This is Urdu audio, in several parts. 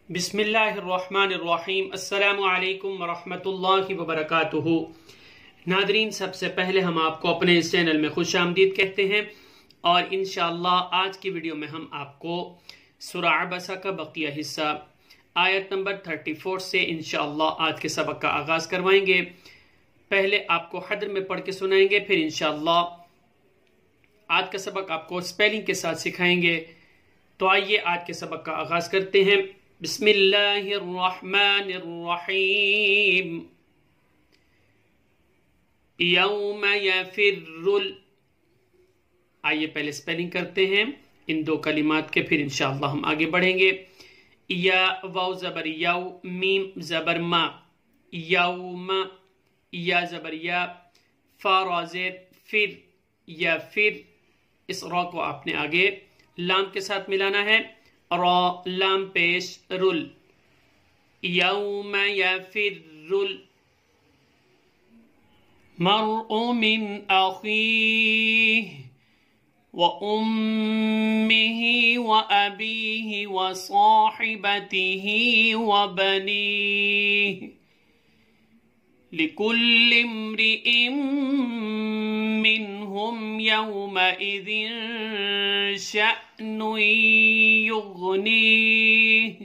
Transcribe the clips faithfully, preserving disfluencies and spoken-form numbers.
بسم اللہ الرحمن الرحیم۔ السلام علیکم ورحمۃ اللہ وبرکاتہ۔ ناظرین، سب سے پہلے ہم آپ کو اپنے اس چینل میں خوش آمدید کہتے ہیں، اور انشاءاللہ آج کی ویڈیو میں ہم آپ کو سورہ عبسہ کا بقیہ حصہ آیت نمبر چوالیس سے انشاءاللہ آج کے سبق کا آغاز کروائیں گے۔ پہلے آپ کو حدر میں پڑھ کے سنائیں گے، پھر انشاءاللہ آج کا سبق آپ کو سپیلنگ کے ساتھ سکھائیں گے۔ تو آئیے آج کے سبق کا آغاز کرتے ہیں۔ بسم اللہ الرحمن الرحیم۔ یوم یفر ال آئیے پہلے سپیلنگ کرتے ہیں ان دو کلمات کے، پھر انشاءاللہ ہم آگے بڑھیں گے۔ یا واو زبر یو، میم زبر ما، یوم، یا زبر یا، فا را زیر فر، یا فر، اس را کو آپ نے آگے لام کے ساتھ ملانا ہے، را لام پیش رل، یوم یفر ال مرء من اخیہ وَأُمِّهِ وَأَبِيهِ وَصَاحِبَتِهِ وَبَنِيهِ لِكُلِّ امْرِئٍ مِّنْهُمْ يَوْمَئِذٍ شَأْنٌ يُغْنِيهِ۔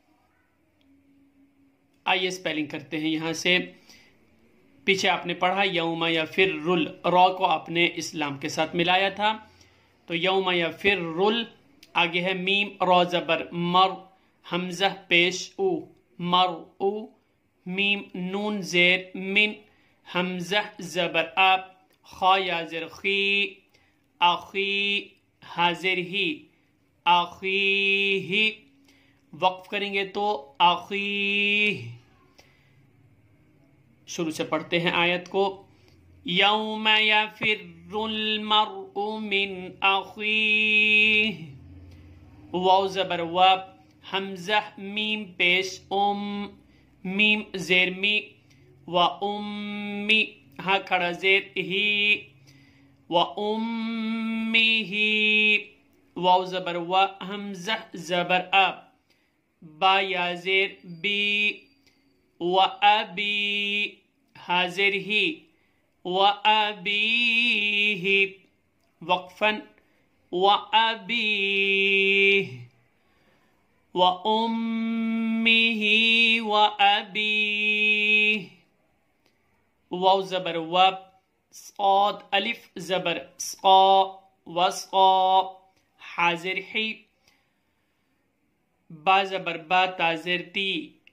آئیے سپیلنگ کرتے ہیں یہاں سے۔ پیچھے آپ نے پڑھا یوم یفر ال، را کو آپ نے اسلام کے ساتھ ملایا تھا، تو یوم یفر ال آگے ہے میم را زبر مر، حمزہ پیش او، مر او، میم نون زیر من، حمزہ زبر اب، خا یا زر خی، اخی حاضر ہی، اخی، وقف کریں گے تو اخی۔ شروع سے پڑھتے ہیں آیت کو۔ یوم یفر المرء من اخیہ، واو زبر و، حمزہ میم پیش ام، میم زیر می، و امی، ہاں کھڑا زیر ہی، و امیہ، واو زبر و، حمزہ زبر اب، با یا زیر بی، و ابی حاضر ہی، وَأَبِيهِ وقفاً، وَأَبِيهِ وَأُمِّهِ وَأَبِيهِ، واو زبر وب، صاد الف زبر سقا، وسقا حاضر ہی، با زبر با تازر تی،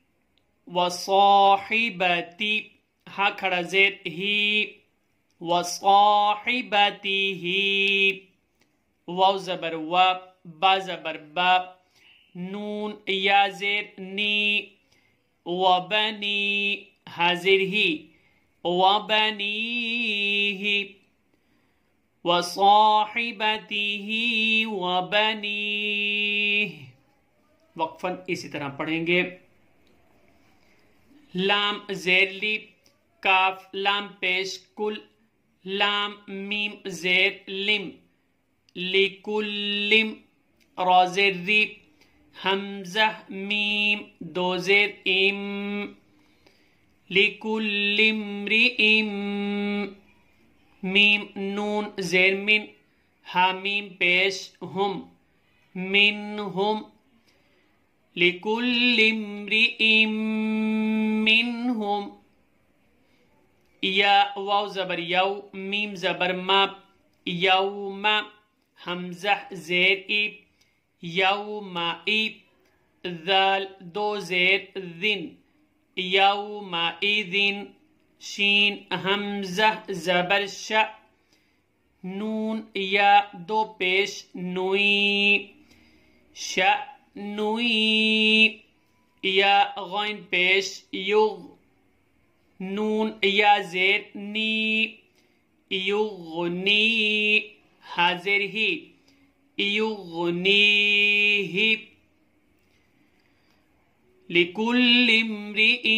وصاحبتی، ہا کھڑا زیر ہی، وصاحبتہ، واو زبر و، با زبر با، نون یا زیر نی، وبنی حاضر ہی، وبنیہ، وصاحبتہ وبنیہ، وقفاً اسی طرح پڑھیں گے۔ لام زیر لی، کاف لام پیش کل، لام میم زیر لم، لکلم، را زیر ری، حمزہ میم دو زیر ام، لکل امرئ، میم نون زیر من، ہا میم پیش ہم، منہم، لکل امرئ منہم، یا واو زبر یو، میم زبر ما، یوم، حمزہ زیر ای، یومئی، ذال دو زیر ذن، یومئذن، شین حمزہ زبر ش، نون یا دو پیش نوئی، شأنوئی، یا غین پیش یغ، نون یا زیر نی، یغنی حاضر ہی، یغنیہ، لکل امرئ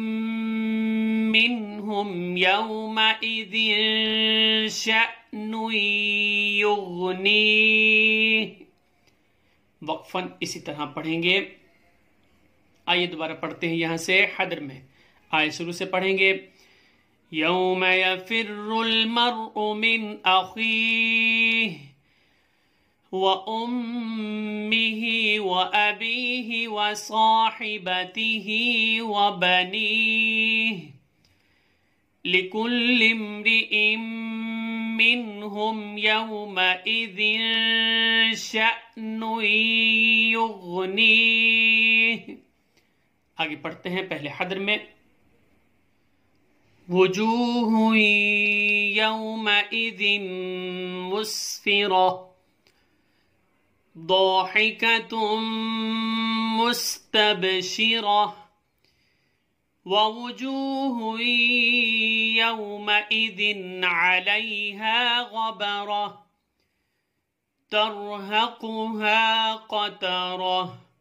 منہم یومئذ شأن یغنیہ، وقفاً اسی طرح پڑھیں گے۔ آئیے دوبارہ پڑھتے ہیں یہاں سے حدر میں. آئے شروع سے پڑھیں گے. یوم یفر المرء من اخیہ وَأُمِّهِ وَأَبِيهِ وَصَاحِبَتِهِ وَبَنِيهِ لِكُلِّ امْرِئٍ مِّنْهُمْ يَوْمَئِذٍ شَأْنٌ يُغْنِيهِ. آگے پڑھتے ہیں پہلے حدر میں. وجوہ یومئذ مسفرہ ضاحکۃ مستبشرہ ووجوہ یومئذ علیہا غبرہ ترہقہا قترہ.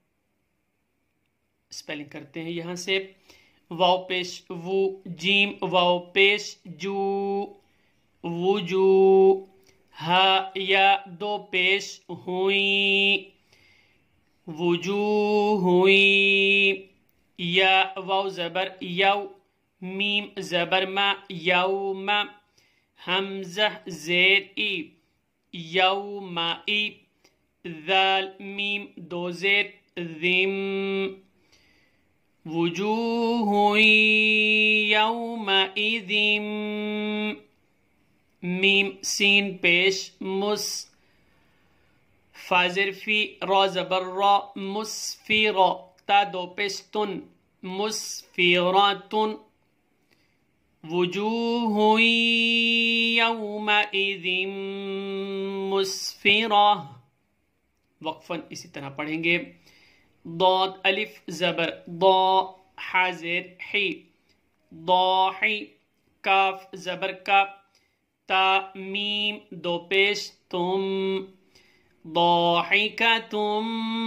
اسپیلنگ کرتے ہیں یہاں سے. واو پیش وو، جیم واو پیش جو، وجو، ہا یا دو پیش ہوئی، وجو ہوئی، یا واو زبر یو، میم زبر ما یوم، حمزہ زیر ای یوم ای، ذال میم دو زیر ذم، وجوہ یومئذ میم سین پیش مس، فازر فی را زبر را مسفرہ، تا دو پیش تن مسفراتن، وجوہ یومئذ مسفرہ. وقفاً اسی طرح پڑھیں گے. ضاد الف زبر ضا، حاضر حی، ضاحی، کاف زبر کا، تا میم دو پیش تم، ضاحکتم،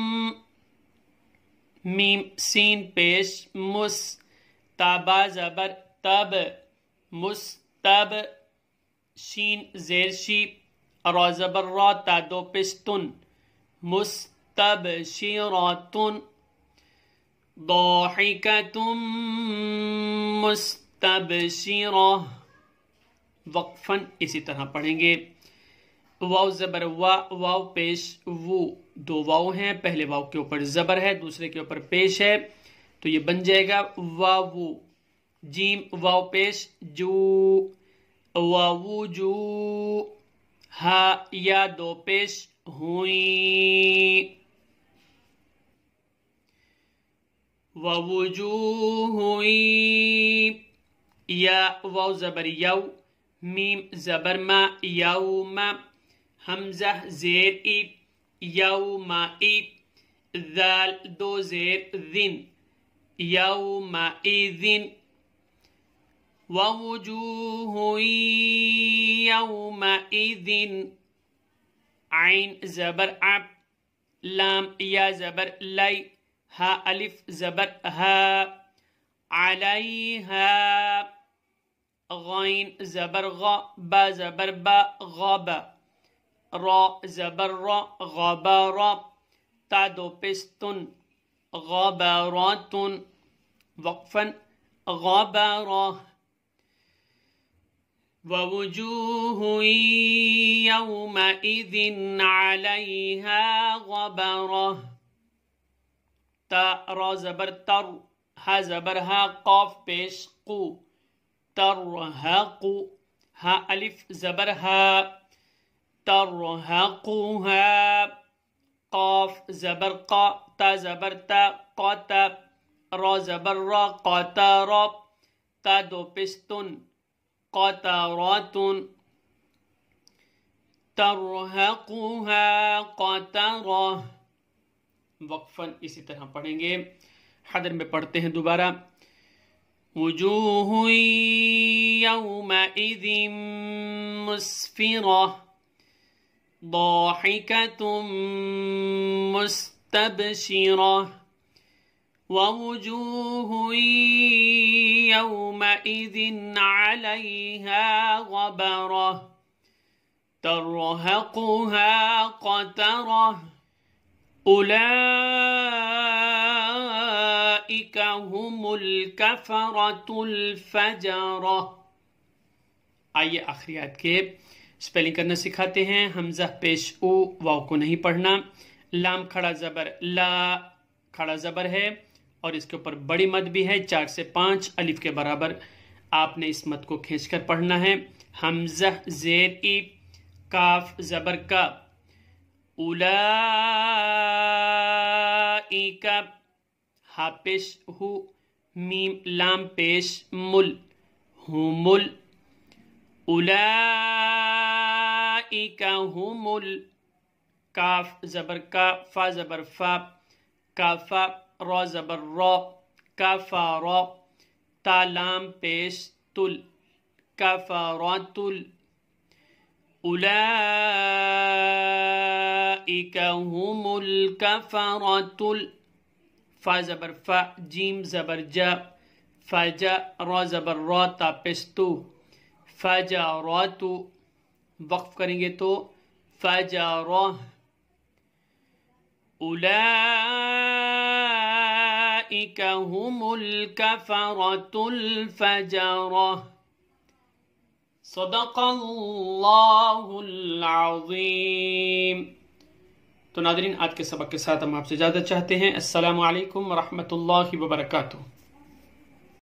میم سین پیش مس، تا با زبر تب، مستب، شین زیر شی، را زبر را، تا دو پیش تن، مستبشرات، ضاحکۃ مستبشرہ. وقفاً اسی طرح پڑھیں گے. واو زبر وا، واو پیش وو، دو واو ہیں، پہلے واو کے اوپر زبر ہے، دوسرے کے اوپر پیش ہے، تو یہ بن جائے گا واو. جیم واو پیش جو، واو جو، ہا یا دو پیش ہوئی، ووجوہ یا واو زبر یو، میم زبر ما یوم، حمزہ زیر ای یوم ای، ذال دو زیر ذن یوم ایذن، ووجوہ یوم ایذن عین زبر اب، لام یا زبر لی، ہا الف زبر ہا، علیہا، غین زبر غا، با زبر با غاب، را زبر را غبارا، تا دو پستن غباراتن. وقفاً غبارہ. ووجوہ یومئذ علیہا غبرہ، تا را زبر تر، ہا زبر ہا، قاف پیش قو، ترہقو، ہا الف زبر ہا، ترہقوہا، قاف زبر قا، تا زبر تا، قاتا، را زبر را، قاتارا، تا دو پستن قطراتن، ترہقوہا قطرہ. وقفاً اسی طرح پڑھیں گے. حدر میں پڑھتے ہیں دوبارہ. وجوہ یومئذ مسفرہ ضاحکۃ مستبشرہ ووجوہ یومئذ علیہا غبرہ ترہقہا قترہ. أولئك اولئک هم الکفرۃ الفجرہ۔ آئیے آخری آیت کے سپیلنگ کرنا سکھاتے ہیں۔ حمزہ پیش او، واو کو نہیں پڑھنا، لام کھڑا زبر لا، کھڑا زبر ہے اور اس کے اوپر بڑی مد بھی ہے، چار سے پانچ الف کے برابر آپ نے اس مد کو کھینچ کر پڑھنا ہے۔ حمزہ زیر ای، کاف زبر کا، اولئک، ہا پیش ہو، میم لام پیش مل، ہم ال، اولئک هم ال، کاف زبر کا، فا زبر فا، کافا، را زبر را، کافارا، تا لام پیش تل، کفارات ال، اولئک هم الکفرۃ ال، فا زبر فا، جیم زبر جا، فجا، را زبر را، تا پیش تو، فجرات، وقف کریں گے تو فجرہ، اولئک هم الکفرۃ الفجرہ۔ صدق اللہ العظیم۔ تو ناظرین، آج کے سبق کے ساتھ ہم آپ سے اجازت چاہتے ہیں۔ السلام علیکم ورحمۃ اللہ وبرکاتہ۔